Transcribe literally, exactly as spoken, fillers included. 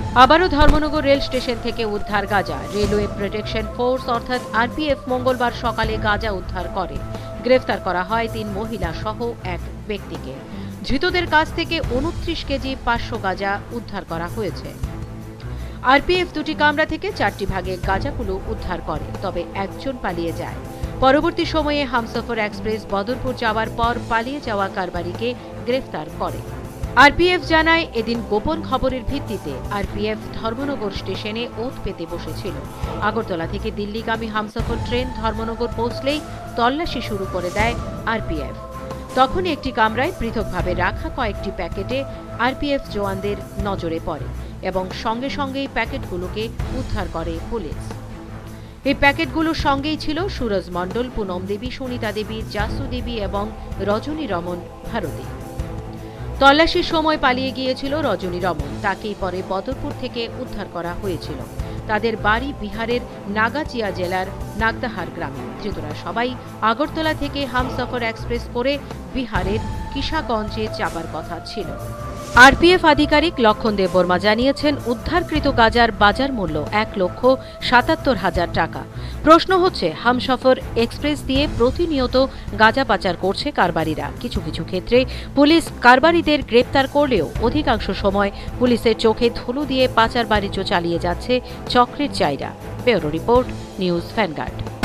আবারও Dharmanagar rail station থেকে উদ্ধার গাঁজা। রেলওয়ে প্রোটেকশন ফোর্স অর্থাৎ আরপিএফ মঙ্গলবার সকালে গাঁজা উদ্ধার করে। গ্রেফতার করা হয় তিন মহিলা সহ এক ব্যক্তিকে। ধৃতদের কাছ থেকে উনত্রিশ কেজি পাঁচশো গাঁজা উদ্ধার করা হয়েছে। আরপিএফ দুটি কামরা থেকে চারটি ভাগে গাঁজাগুলো উদ্ধার করে, তবে একজন পালিয়ে যায়। পরবর্তী সময়ে হামসফর এক্সপ্রেস বদরপুর যাওয়ার পর পালিয়ে যাওয়া কারবারিকে গ্রেফতার করে। আরপিএফ জানায়, এদিন গোপন খবরের ভিত্তিতে আরপিএফ ধর্মনগর স্টেশনে ওত পেতে বসেছিল। আগরতলা থেকে দিল্লিগামী হামসফর ট্রেন ধর্মনগর পৌঁছলেই তল্লাশি শুরু করে দেয় আরপিএফ। তখন একটি কামরায় পৃথকভাবে রাখা কয়েকটি প্যাকেটে আরপিএফ জওয়ানদের নজরে পড়ে এবং সঙ্গে সঙ্গেই প্যাকেটগুলোকে উদ্ধার করে পুলিশ। এই প্যাকেটগুলোর সঙ্গেই ছিল সুরজ মণ্ডল, পুনম দেবী, সুনিতা দেবী, জাসু দেবী এবং রজনী রমন ভারতী। তল্লাশির সময় পালিয়ে গিয়েছিল রজনী রমন। তাকেই পরে বদরপুর থেকে উদ্ধার করা হয়েছিল। তাদের বাড়ি বিহারের নাগাচিয়া জেলার নাগদাহার গ্রামে। ধৃতরা সবাই আগরতলা থেকে হামসফর এক্সপ্রেস করে বিহারের কিশাগঞ্জে যাবার কথা ছিল। আরপিএফ আধিকারিক লক্ষণ দেব বর্মা জানিয়েছেন, উদ্ধারকৃত গাঁজার বাজার মূল্য এক লক্ষ সাতাত্তর হাজার টাকা। প্রশ্ন হচ্ছে, হামসফর এক্সপ্রেস দিয়ে প্রতিনিয়ত গাঁজা পাচার করছে কারবারিরা। কিছু কিছু ক্ষেত্রে পুলিশ কারবারিদের গ্রেপ্তার করলেও অধিকাংশ সময় পুলিশের চোখে ধুলো দিয়ে পাচার বাণিজ্য চালিয়ে যাচ্ছে চক্রের চাইরা। Bureau report, news vanguard.